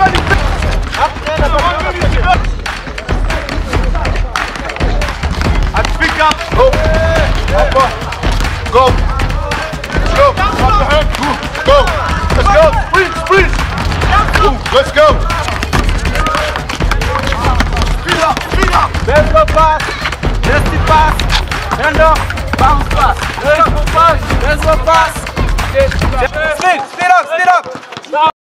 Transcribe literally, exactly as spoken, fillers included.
Go! Go! Let's go! Off the hand! Go! Let's go! Sprint! Sprint! Ooh, let's go! Speed up! Speed up! Let's go fast! Let's go fast! Hand up! Bounce fast! Let's go fast! Let's go fast! Speed! Speed up! Speed up!